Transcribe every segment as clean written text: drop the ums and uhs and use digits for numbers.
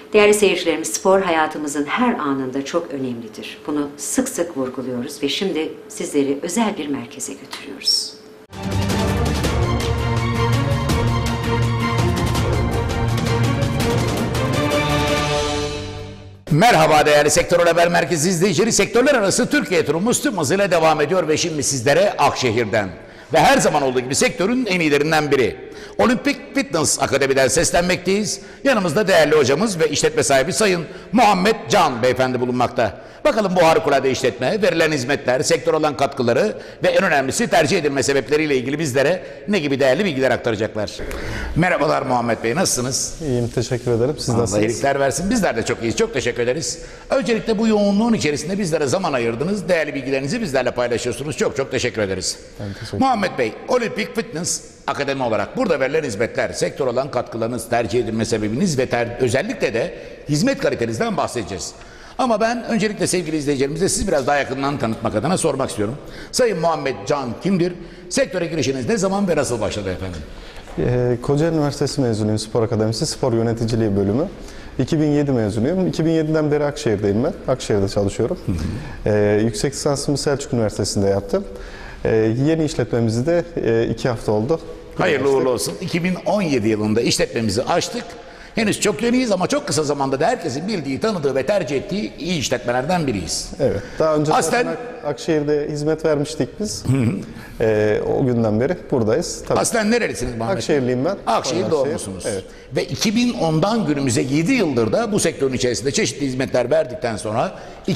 Değerli seyircilerimiz, spor hayatımızın her anında çok önemlidir. Bunu sık sık vurguluyoruz ve şimdi sizleri özel bir merkeze götürüyoruz. Merhaba değerli Sektör Haber Merkezi izleyicileri. Sektörler arası Türkiye turumuz tüm hızıyla devam ediyor ve şimdi sizlere Akşehir'den ve her zaman olduğu gibi sektörün en iyilerinden biri Olimpik Fitness Akademi'den seslenmekteyiz. Yanımızda değerli hocamız ve işletme sahibi Sayın Muhammed Can Beyefendi bulunmakta. Bakalım bu harikulade işletme, verilen hizmetler, sektör olan katkıları ve en önemlisi tercih edilme sebepleriyle ilgili bizlere ne gibi değerli bilgiler aktaracaklar. Merhabalar Muhammed Bey, nasılsınız? İyiyim, teşekkür ederim. Siz nasılsınız? Allah iyilikler versin. Bizler de çok iyiyiz. Çok teşekkür ederiz. Öncelikle bu yoğunluğun içerisinde bizlere zaman ayırdınız. Değerli bilgilerinizi bizlerle paylaşıyorsunuz. Çok çok teşekkür ederiz. Muhammed Bey, Olimpik Fitness Akademi olarak burada verilen hizmetler, sektör olan katkılarınız, tercih edilme sebebiniz ve özellikle de hizmet kalitenizden bahsedeceğiz. Ama ben öncelikle sevgili izleyicilerimize sizi biraz daha yakından tanıtmak adına sormak istiyorum. Sayın Muhammed Can kimdir? Sektöre girişiniz ne zaman ve nasıl başladı efendim? Kocaeli Üniversitesi mezunuyum, Spor Akademisi Spor Yöneticiliği bölümü. 2007 mezunuyum. 2007'den beri Akşehir'deyim ben. Akşehir'de çalışıyorum. Yüksek lisansımı Selçuk Üniversitesi'nde yaptım. Yeni işletmemizi de 2 hafta oldu. Hayırlı uğurlu olsun. 2017 yılında işletmemizi açtık. Henüz çok yeniyiz ama çok kısa zamanda da herkesin bildiği, tanıdığı ve tercih ettiği iyi işletmelerden biriyiz. Evet. Daha önce aslen Akşehir'de hizmet vermiştik biz. O günden beri buradayız. Tabii. Aslen nerelisiniz Muhammed? Akşehirliyim ben. Akşehir doğumlusunuz. Evet. Ve 2010'dan günümüze 7 yıldır da bu sektörün içerisinde çeşitli hizmetler verdikten sonra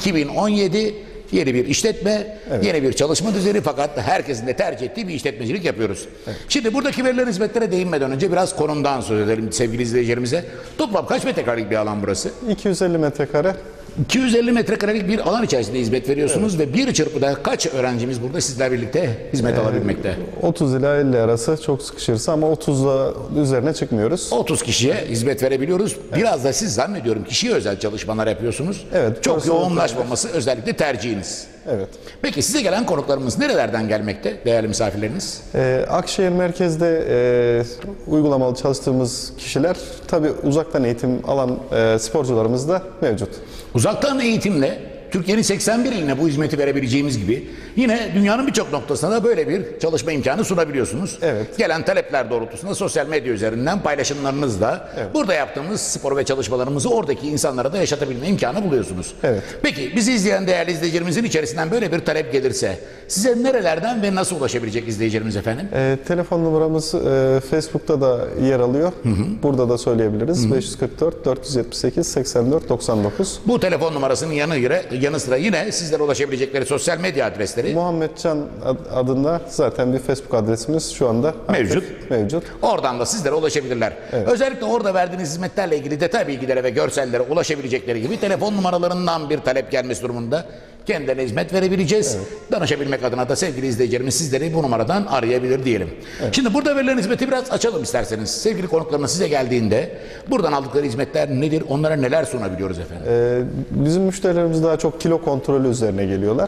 2017 yeni bir işletme, evet, yeni bir çalışma düzeni fakat herkesin de tercih ettiği bir işletmecilik yapıyoruz. Evet. Şimdi buradaki verilen hizmetlere değinmeden önce biraz konumdan söz edelim sevgili izleyicilerimize. Toplam kaç metrekarelik bir alan burası? 250 metrekare. 250 metrekarelik bir alan içerisinde hizmet veriyorsunuz, evet, ve bir çırpıda kaç öğrencimiz burada sizlerle birlikte hizmet alabilmekte? 30 ila 50 arası çok sıkışırsa ama 30'la üzerine çıkmıyoruz. 30 kişiye hizmet verebiliyoruz. Evet. Biraz da siz zannediyorum kişiye özel çalışmalar yapıyorsunuz. Evet. Çok yoğunlaşmaması özellikle tercihiniz. Evet. Peki size gelen konuklarımız nerelerden gelmekte değerli misafirleriniz? Akşehir merkezde uygulamalı çalıştığımız kişiler tabii uzaktan eğitim alan sporcularımız da mevcut. Uzaktan eğitimle Türkiye'nin 81 iline bu hizmeti verebileceğimiz gibi yine dünyanın birçok noktasına da böyle bir çalışma imkanı sunabiliyorsunuz. Evet. Gelen talepler doğrultusunda sosyal medya üzerinden paylaşımlarınızla, evet, burada yaptığımız spor ve çalışmalarımızı oradaki insanlara da yaşatabilme imkanı buluyorsunuz. Evet. Peki bizi izleyen değerli izleyicilerimizin içerisinden böyle bir talep gelirse size nerelerden ve nasıl ulaşabilecek izleyicilerimiz efendim? Telefon numaramız Facebook'ta da yer alıyor. Burada da söyleyebiliriz. 544 478 84 99. Bu telefon numarasının yanı sıra yine sizlere ulaşabilecekleri sosyal medya adresleri Muhammed Can adında zaten bir Facebook adresimiz şu anda mevcut. Oradan da sizlere ulaşabilirler. Evet. Özellikle orada verdiğiniz hizmetlerle ilgili detay bilgilere ve görsellere ulaşabilecekleri gibi telefon numaralarından bir talep gelmesi durumunda kendilerine hizmet verebileceğiz. Evet. Danışabilmek adına da sevgili izleyicilerimiz sizleri bu numaradan arayabilir diyelim. Evet. Şimdi burada verilen hizmeti biraz açalım isterseniz. Sevgili konuklarına size geldiğinde buradan aldıkları hizmetler nedir? Onlara neler sunabiliyoruz efendim? Bizim müşterilerimiz daha çok kilo kontrolü üzerine geliyorlar.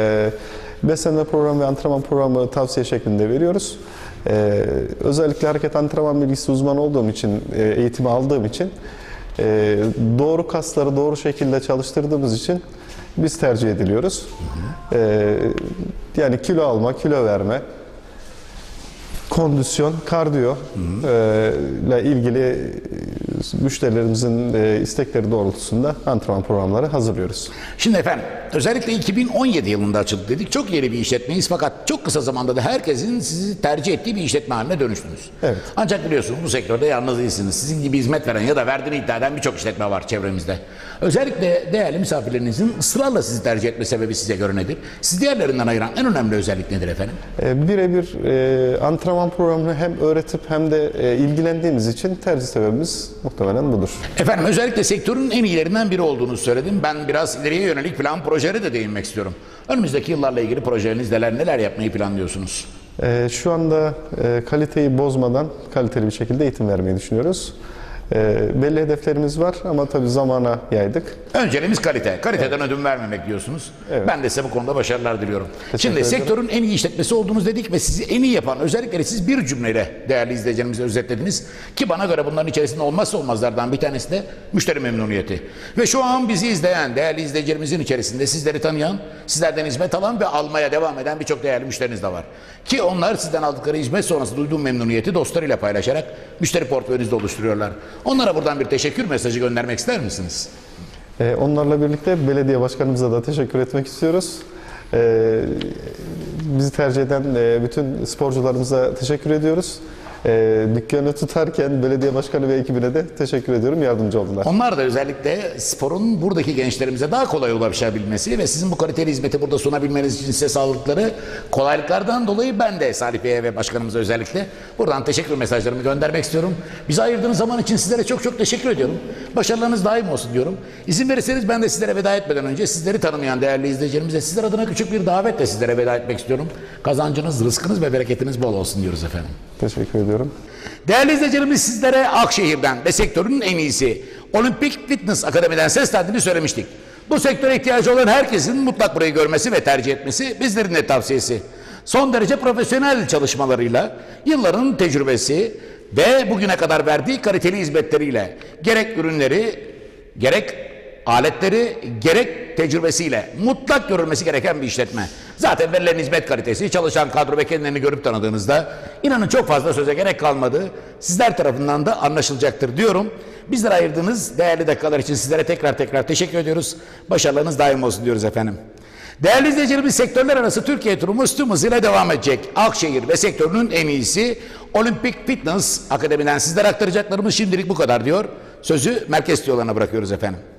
Beslenme programı ve antrenman programı tavsiye şeklinde veriyoruz. Özellikle hareket antrenman bilgisi uzmanı olduğum için, eğitimi aldığım için doğru kasları doğru şekilde çalıştırdığımız için biz tercih ediliyoruz. Yani kilo alma, kilo verme, kondisyon, kardiyo ile ilgili müşterilerimizin istekleri doğrultusunda antrenman programları hazırlıyoruz. Şimdi efendim özellikle 2017 yılında açıldı dedik. Çok yeni bir işletmeyiz fakat çok kısa zamanda da herkesin sizi tercih ettiği bir işletme haline dönüştünüz. Evet. Ancak biliyorsunuz bu sektörde yalnız değilsiniz. Sizin gibi hizmet veren ya da verdiğini iddia eden birçok işletme var çevremizde. Özellikle değerli misafirlerinizin ısrarla sizi tercih etme sebebi size göre nedir? Sizi diğerlerinden ayıran en önemli özellik nedir efendim? Birebir antrenman programını hem öğretip hem de ilgilendiğimiz için tercih sebebimiz muhtemelen budur. Efendim özellikle sektörün en iyilerinden biri olduğunu söyledim. Ben biraz ileriye yönelik plan projelere de değinmek istiyorum. Önümüzdeki yıllarla ilgili projeleriniz neler yapmayı planlıyorsunuz? Şu anda kaliteyi bozmadan kaliteli bir şekilde eğitim vermeyi düşünüyoruz. Belli hedeflerimiz var ama tabii zamana yaydık. Önceliğimiz kalite. Kaliteden ödün vermemek diyorsunuz. Evet. Ben de size bu konuda başarılar diliyorum. Şimdi ederim. sektörün en iyi işletmesi olduğunuz dedik ve sizi en iyi yapan özellikleri siz bir cümleyle değerli izleyicilerimize özetlediniz. Ki bana göre bunların içerisinde olmazsa olmazlardan bir tanesi de müşteri memnuniyeti. Ve şu an bizi izleyen değerli izleyicilerimizin içerisinde sizleri tanıyan, sizlerden hizmet alan ve almaya devam eden birçok değerli müşteriniz de var. Ki onlar sizden aldıkları hizmet sonrası duyduğu memnuniyeti dostlarıyla paylaşarak müşteri portföyünüzde oluşturuyorlar. Onlara buradan bir teşekkür mesajı göndermek ister misiniz? Onlarla birlikte belediye başkanımıza da teşekkür etmek istiyoruz. Bizi tercih eden bütün sporcularımıza teşekkür ediyoruz. Dükkanı tutarken belediye başkanı ve ekibine de teşekkür ediyorum. Yardımcı oldular. Onlar da özellikle sporun buradaki gençlerimize daha kolay ulaşabilmesi ve sizin bu kaliteli hizmeti burada sunabilmeniz için size sağladıkları kolaylıklardan dolayı ben de Salih Bey'e ve başkanımıza özellikle buradan teşekkür mesajlarımı göndermek istiyorum. Bize ayırdığınız zaman için sizlere çok çok teşekkür ediyorum. Başarılarınız daim olsun diyorum. İzin verirseniz ben de sizlere veda etmeden önce sizleri tanımayan değerli izleyicilerimize sizler adına küçük bir davetle sizlere veda etmek istiyorum. Kazancınız, rızkınız ve bereketiniz bol olsun diyoruz efendim. Teşekkür ediyorum. Değerli izleyicilerimiz, sizlere Akşehir'den ve sektörün en iyisi Olimpik Fitness Akademi'den seslendiğini söylemiştik. Bu sektöre ihtiyacı olan herkesin mutlak burayı görmesi ve tercih etmesi bizlerin de tavsiyesi. Son derece profesyonel çalışmalarıyla, yılların tecrübesi ve bugüne kadar verdiği kaliteli hizmetleriyle gerek ürünleri, gerek aletleri, gerek tecrübesiyle mutlak görülmesi gereken bir işletme. Zaten verilen hizmet kalitesi, çalışan kadro ve kendilerini görüp tanıdığınızda inanın çok fazla söze gerek kalmadı. Sizler tarafından da anlaşılacaktır diyorum. Bizlere ayırdığınız değerli dakikalar için sizlere tekrar teşekkür ediyoruz. Başarılarınız daim olsun diyoruz efendim. Değerli izleyicilerimiz, sektörler arası Türkiye turumuz tüm hızıyla devam edecek. Akşehir ve sektörünün en iyisi Olimpik Fitness Akademi'den sizlere aktaracaklarımız şimdilik bu kadar diyor. Sözü merkez stüdyolarına bırakıyoruz efendim.